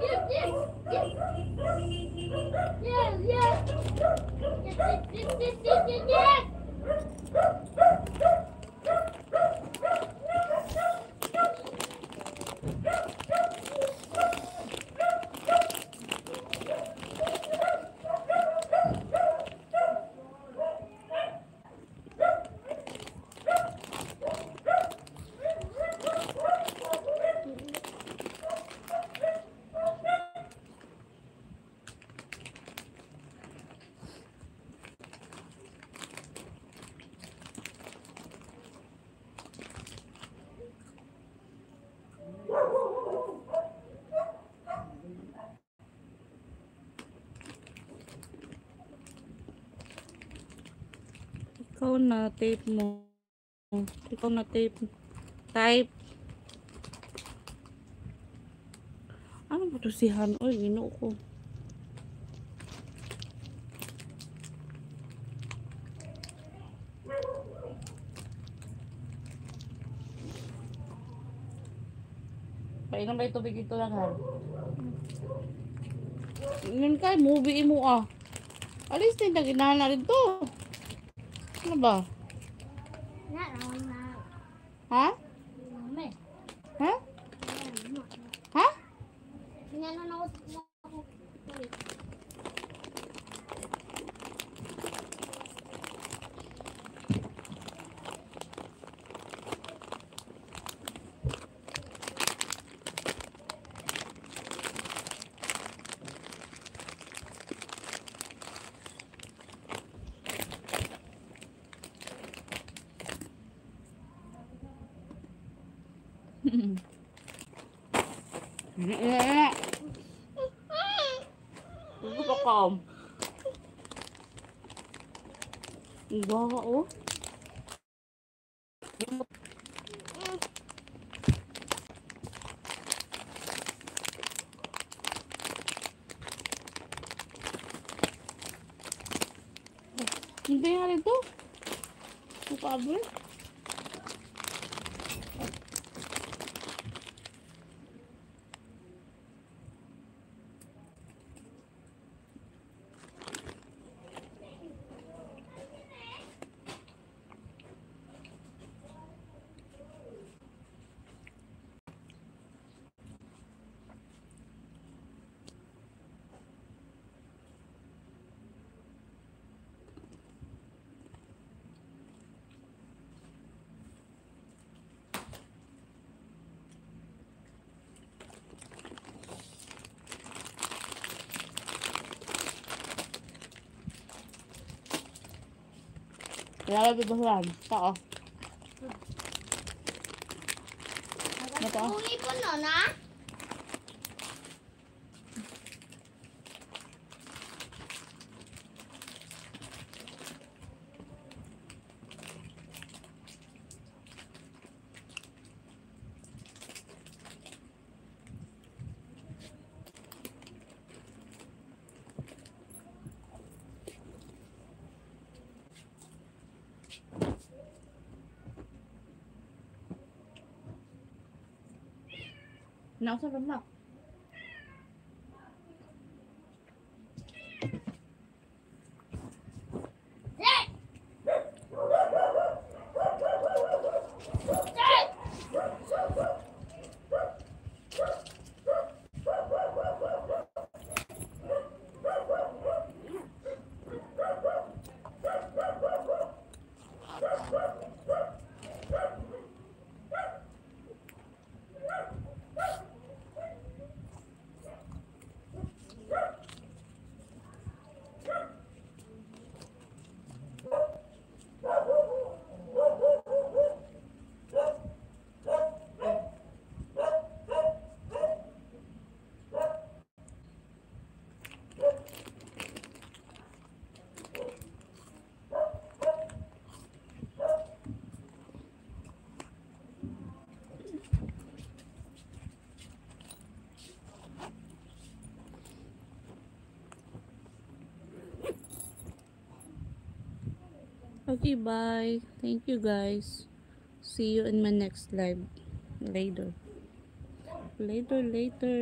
Ikaw na, tape mo. Ikaw na, tape. Type. Ano ba ito si Han? Uy, ginoo ko. Painom ba yung tubig ito lang, Han? Yun kay, movie mo ah. Alis din, naginahan na rin to. Ano ba? Ha? Ha? Ha? Gusto ka. Ibawa oh. Hindi nga rin to. Sukabel. Kaya dito lang. Tao. Ito. Uwi ko no na. Nasa na. Okay, bye. Thank you guys. See you in my next live. Later. Later.